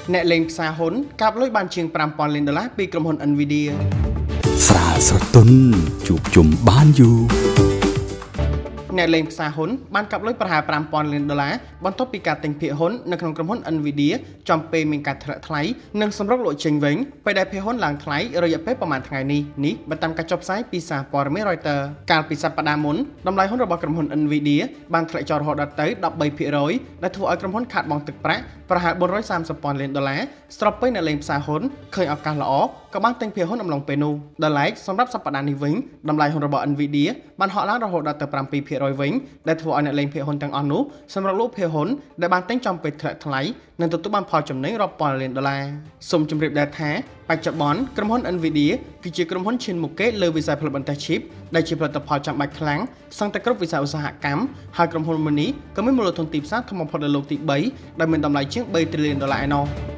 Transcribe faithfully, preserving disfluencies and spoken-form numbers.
អ្នកលេងផ្សារហ៊ុនកាប់លុយបានជាងfiveពាន់លានដុល្លារពីក្រុមហ៊ុន Nvidia ស្រាលស្រទន់ជួបជុំបានយូរអ្នកលេងផ្សារហ៊ុនបានកាប់លុយប្រហែលfiveពាន់លានដុល្លារបន្ទាប់ពីការទិញភាគហ៊ុននៅក្នុងក្រុមហ៊ុន Nvidia ចំពេលមានការធ្លាក់ថ្លៃនិងសម្រុកលក់ចេញវិញពេលដែលភាគហ៊ុនឡើងថ្លៃរយៈពេលប្រមាណថ្ងៃនេះនេះបើតាមការចុះផ្សាយពីសារព័ត៌មាន Reuters កាលពីសប្តាហ៍មុនតម្លៃហ៊ុនរបស់ក្រុមហ៊ុន Nvidia បានធ្លាក់ចុះរហូតដល់ទៅthirteenភាគរយ ដែលធ្វើឲ្យក្រុមហ៊ុនខាតបង់ទឹកប្រាក់ប្រហែលfour hundred thirtyពាន់លានដុល្លារស្របពេលអ្នកលេងផ្សារហ៊ុនឃើញឱកាសល្អក៏បានទិញភាគហ៊ុនអំឡុងពេលនោះដល់ឡែកសម្រាប់សប្តាហ៍នេះវិញតម្លៃហ៊ុនរបស់ Nvidia បានហក់ឡើងរហូតដល់ទៅsevenភាគរយវិញដែលធ្វើឲ្យអ្នកលេងភាគហ៊ុនទាំងអស់នោះសម្រាប់លក់ភាគហ៊ុនដែលបានទិញចំពេលធ្លាក់ថ្លៃនិងទទួលបានផលចំណេញរាប់ពាន់លានដុល្លារសូមជម្រាបដែរថាបច្ចុប្បន្នក្រុមហ៊ុន Nvidia គឺជាក្រុមហ៊ុនឈានមុខគេលើវិស័យផលិតបន្ទះ chip ដែលជាផលិតផលចាំបាច់ខ្លាំងសឹងតែគ្រប់វិស័យឧស្សាហកម្មហើយក្រុមហ៊ុនមួយនេះក៏មានមូលធនទីផ្សារធំបំផុតលើលោកទីthreeដែលមានតម្លៃជាងthree ទ្រីលានដុល្លារឯណោះ